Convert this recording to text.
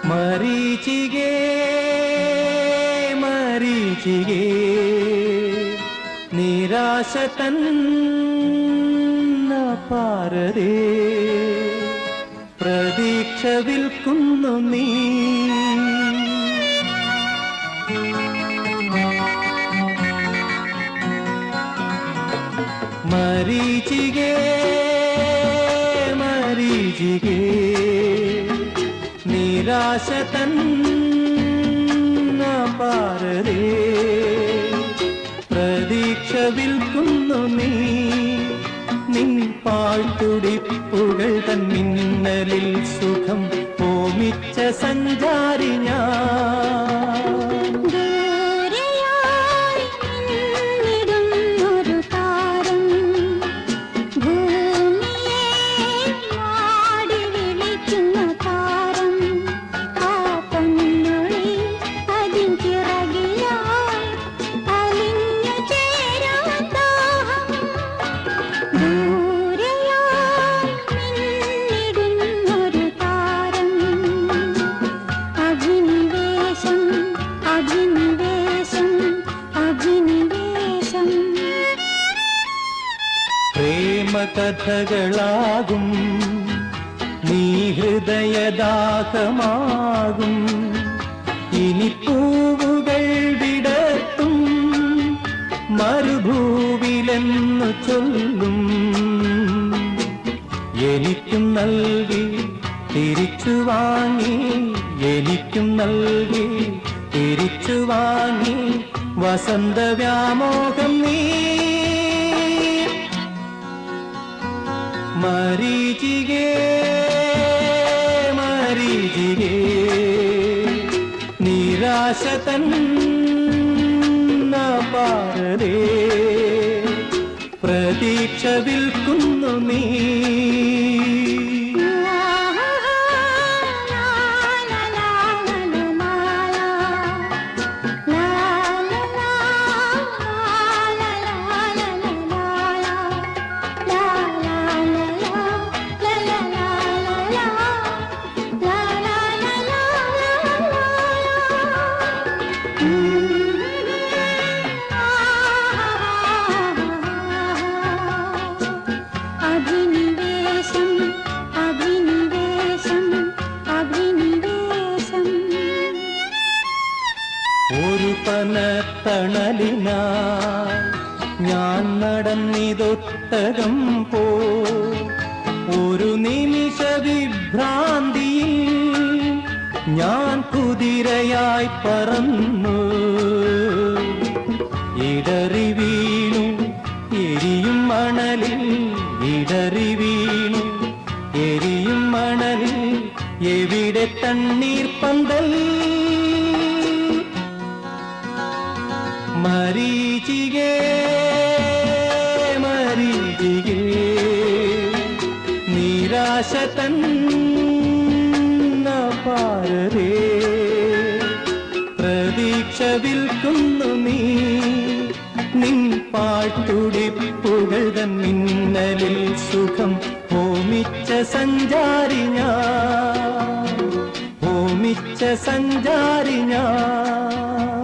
മരീചികേ മരീചികേ നിരാശ തന്ന പാരരേ പ്രതീക്ഷ വിൽക്കുന്നു നീ. മരീചികേ മരീചികേ നിരാശ തന്ന പാരരേ പ്രതീക്ഷ വിൽക്കുന്നു നീ. നിൻ പാഴ്ത്തുടിപ്പുകൾ തൻ മിന്നലിൽ സുഖം ഓമിച്ച സഞ്ചാരി ഞാൻ. കഥകളാകും നീ ഹൃദയദാഹമാകും. ഇനി പൂവുകൾ വിടത്തും മരുഭൂവിലെന്നു ചൊല്ലും. എനിക്കും നൽകി തിരിച്ചു വാങ്ങി, എനിക്കും നൽകി തിരിച്ചു വാങ്ങി വസന്തവ്യാമോഹം നീ. മരീചികേ മരീചികേ നിരാശ തന്ന പാരരേ പ്രതീക്ഷ വിൽക്കുന്നു നീ. ഒരു പനത്തണലിനായി ഞാൻ നടന്നിതൊട്ടകം പോ. ഒരു നിമിഷ വിഭ്രാന്തിയിൽ ഞാൻ കുതിരയായി പറന്നു. ഇടറി വീണു എരിയും മണലിൽ, ഇടറി വീണു എരിയും മണലിൽ. എവിടെ തണ്ണീർ പന്തൽ. മരീചികേ മരീചികേ നിരാശ തന്ന പാരരേ പ്രതീക്ഷ വിൽക്കുന്നു നീ. നിൻ പാട്ടുടിപ്പുകൾ തൻ മിന്നലിൽ സുഖം ഓമിച്ച സഞ്ചാരി ഞാൻ, ഓമിച്ച സഞ്ചാരി ഞാൻ.